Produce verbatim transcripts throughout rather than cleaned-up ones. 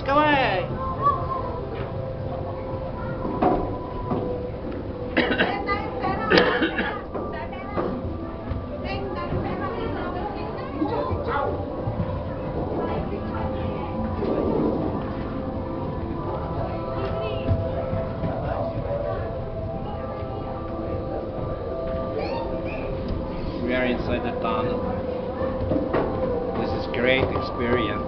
kaway! We are inside the tunnel. This is great experience.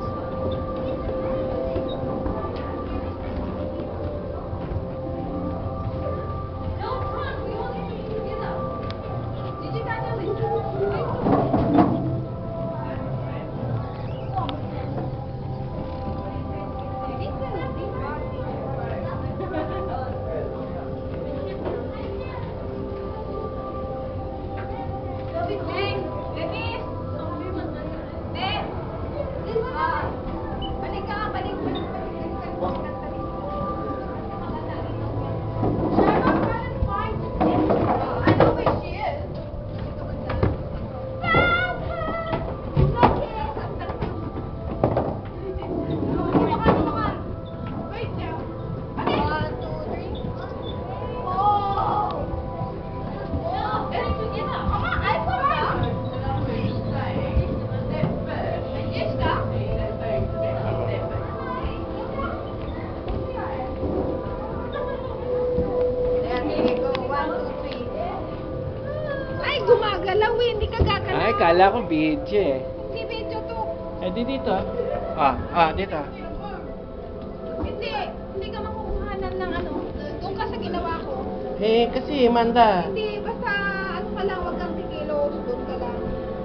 Gumagalaw eh, hindi ka gagalaw. Ay, kala ko video eh. Hindi video to. Eh, di dito ah. Ah, ah, dito. Hindi, hindi ka makukuhanan ng ano. Doon ka sa ginawa ko. Eh, kasi, Manda. Hindi, basta ano ka lang, wag kang kikilos. Doon ka lang.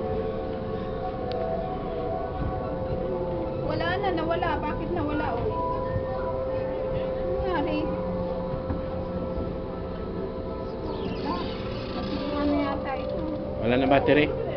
Wala na, nawala. Bakit nawala o? Oh? Nangyari? Wala na battery.